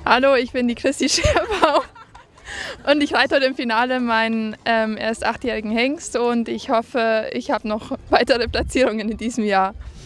Hallo, ich bin die Christi Scherbau und ich reite heute im Finale meinen erst 8-jährigen Hengst und ich hoffe, ich habe noch weitere Platzierungen in diesem Jahr.